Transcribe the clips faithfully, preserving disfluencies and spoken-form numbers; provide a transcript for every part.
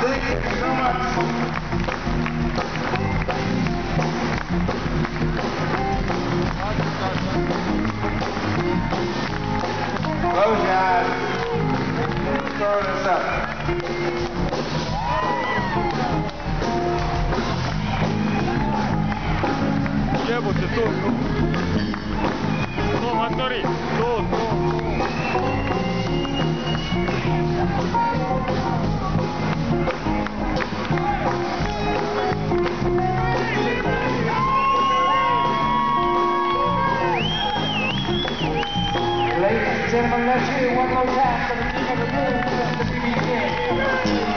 Thank you so much. Close your eyes. Throw this up. Jebote, to, to. To, matori, to, to. Ladies and gentlemen, let's hear it one more time for the king of the blues, Mister B B King.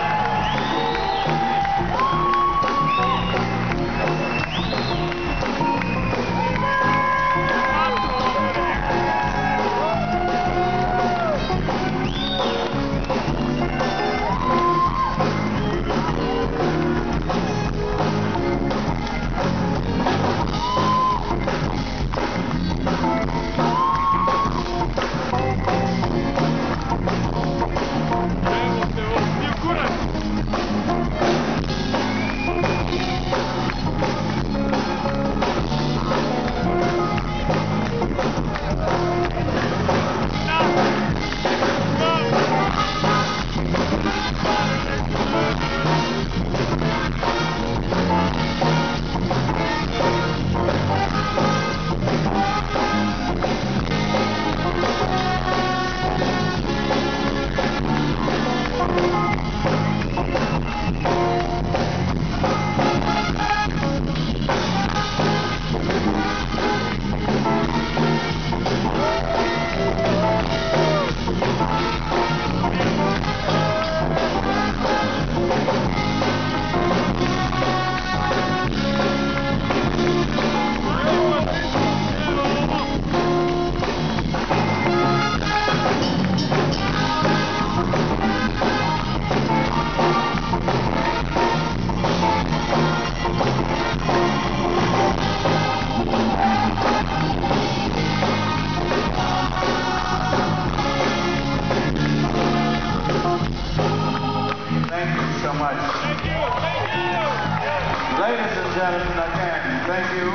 Ladies and gentlemen, again, thank you.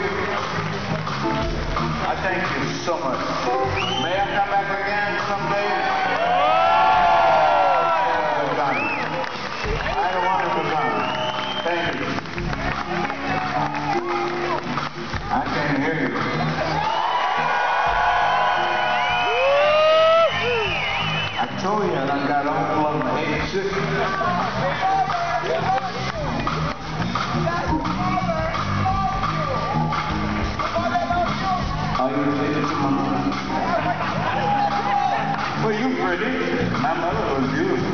I thank you so much. May I come back again someday? I had a wonderful time. Thank you. I can't hear you. I told you I got on from eighty-six. Are you related to my mother? Well, you pretty. My mother was beautiful.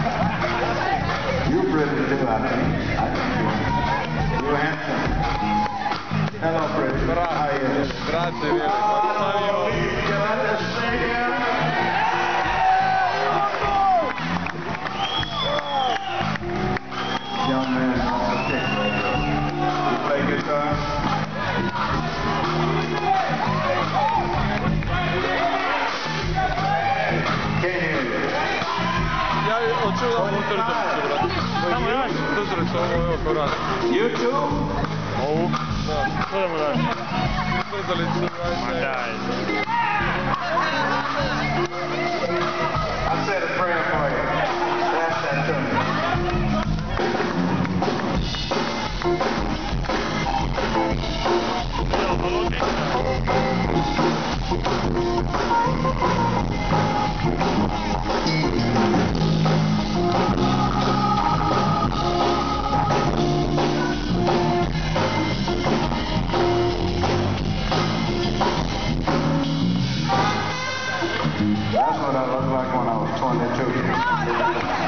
You pretty too, I think. I think you're handsome. Hello, pretty. How are you? Grazie, Mario. Young man, okay. You play guitar? Ja hoću da ovu trzu brate. Samo radi. Trzu se ovo oko radi. YouTube? Ovu? Da. Što da mu radi? Trzalicu, brate. Ma daj. I said a prayer for you. Pass that to me. That's what I looked like when I was twenty-two.